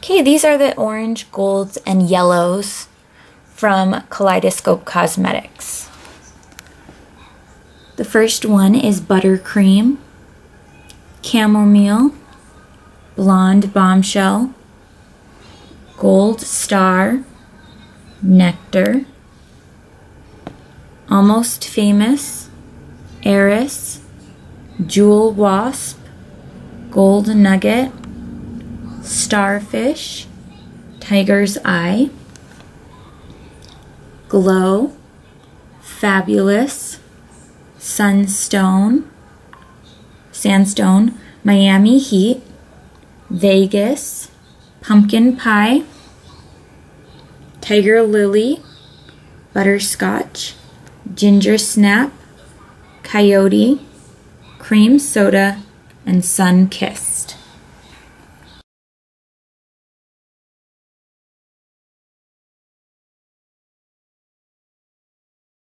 Okay, these are the orange, golds, and yellows from Kaleidoscope Cosmetics. The first one is Buttercream, Chamomile, Blonde Bombshell, Gold Star, Nectar, Almost Famous, Heiress, Jewel Wasp, Gold Nugget, Starfish, Tiger's Eye, Glow, Fabulous, Sandstone, Miami Heat, Vegas, Pumpkin Pie, Tiger Lily, Butterscotch, Ginger Snap, Coyote, Cream Soda, and Sun Kiss.